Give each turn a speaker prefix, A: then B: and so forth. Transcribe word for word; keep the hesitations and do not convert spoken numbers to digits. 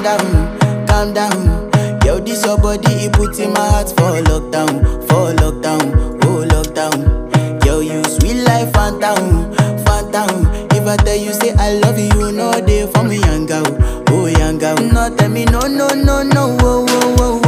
A: down, calm down. Yo, this your body, it puts in my heart for lockdown, for lockdown, oh lockdown. Yo, you sweet life, phantom, phantom. If I tell you say I love you, you know they for me young girl, oh young girl. No tell me no, no, no, no, oh, oh, oh.